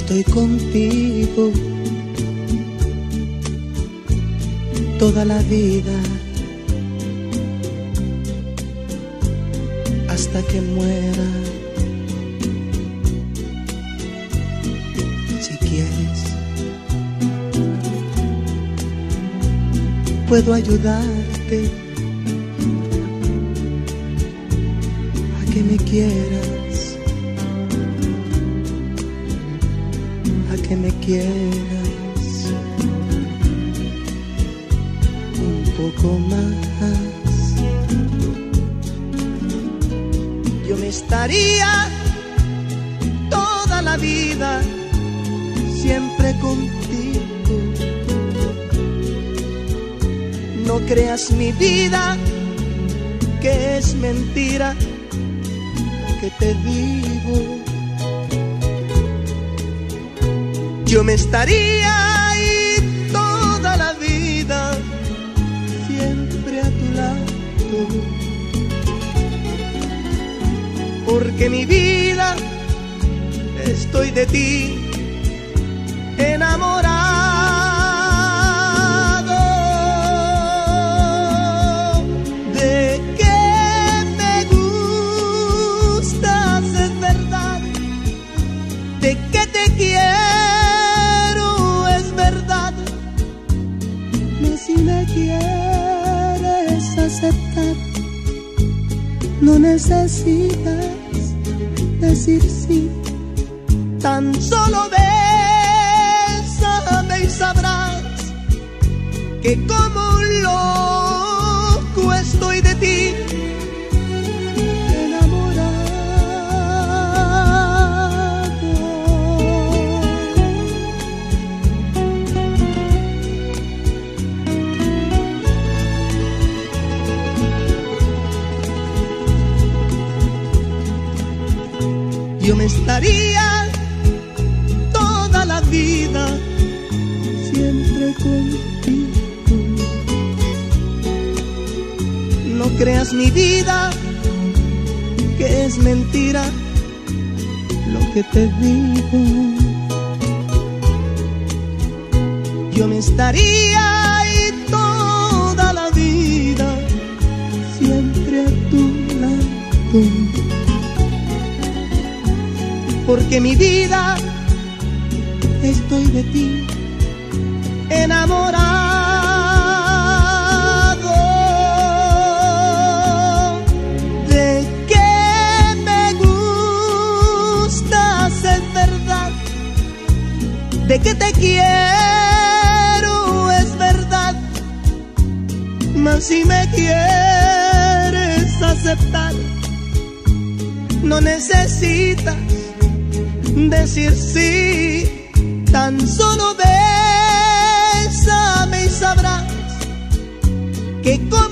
estoy contigo toda la vida, hasta que muera. Si quieres, puedo ayudarte a que me quieras, a que me quieras un poco más. Yo me estaría toda la vida siempre contigo. No creas mi vida, que es mentira lo que te digo. Yo me estaría ahí toda la vida, siempre a tu lado, porque mi vida estoy de ti enamorado. De que me gustas es verdad, de que te quiero es verdad. Si me quieres aceptar, no necesitas decir sí, tan solo bésame y sabrás que como un loco estoy de ti enamorado. Yo me estaría toda la vida siempre contigo. No creas mi vida, que es mentira lo que te digo. Yo me estaría ahí toda la vida siempre a tu lado, porque mi vida estoy de ti enamorado. De que me gustas es verdad, de que te quiero es verdad, mas si me quieres aceptar, no necesitas decir sí, tan solo bésame y sabrás que